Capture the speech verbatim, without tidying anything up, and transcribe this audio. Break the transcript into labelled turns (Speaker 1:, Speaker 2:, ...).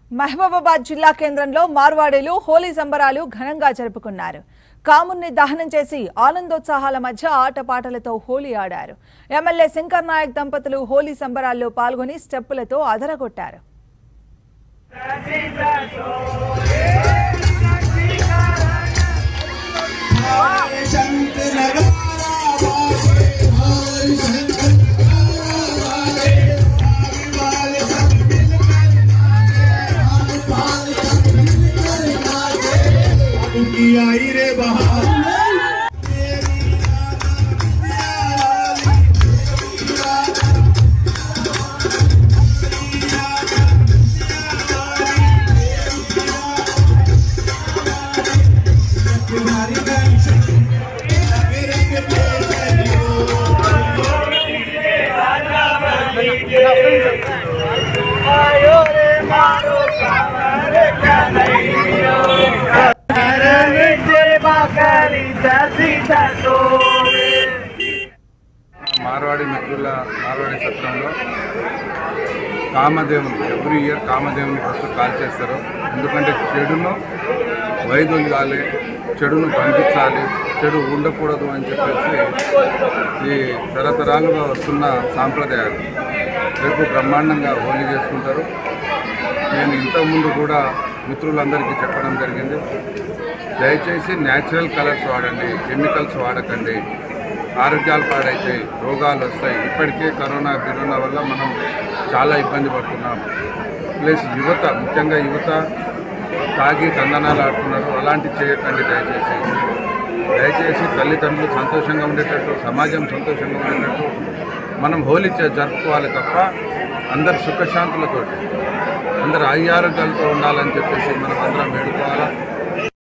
Speaker 1: మహబూబాబాద్ జిల్లా కేంద్రంలో మార్వాడీలు హోలీ సంబరాలు ఘనంగా జరుపుకున్నారు. కామున్ని దహనం చేసి ఆనందోత్సాహాల మధ్య ఆటపాటలతో హోలీ ఆడారు. ఎమ్మెల్యే శంకర్ నాయక్ దంపతులు హోలీ సంబరాల్లో పాల్గొని స్టెప్పులతో అదరగొట్టారు.
Speaker 2: మార్వాడి మిత్రుల మార్వాడి సత్రంలో కామదేవుని ఎవ్రీ ఇయర్ కామదేవుని ఫస్ట్ కాల్ చేస్తారు. ఎందుకంటే చెడును వైదొలగాలి, చెడును బంధించాలి, చెడు ఉండకూడదు అని చెప్పేసి ఈ తరతరాలుగా వస్తున్న సాంప్రదాయాలు. రేపు బ్రహ్మాండంగా హోలీ చేసుకుంటారు. నేను ఇంతకుముందు కూడా మిత్రులందరికీ చెప్పడం జరిగింది, దయచేసి న్యాచురల్ కలర్స్ వాడండి, కెమికల్స్ వాడకండి, ఆరోగ్యాలు పాడైతాయి, రోగాలు వస్తాయి. ఇప్పటికే కరోనా కరోనా వల్ల మనం చాలా ఇబ్బంది పడుతున్నాం. ప్లస్ యువత, ముఖ్యంగా యువత తాగి తందనాలు ఆడుతున్నారు. అలాంటివి చేయకండి దయచేసి. దయచేసి తల్లిదండ్రులు సంతోషంగా ఉండేటట్టు, సమాజం సంతోషంగా ఉండేటట్టు మనం హోలీ జరుపుకోవాలి తప్ప అందరు సుఖశాంతులతో, అందరు ఆరోగ్యాలతో ఉండాలని చెప్పేసి మనం అందరం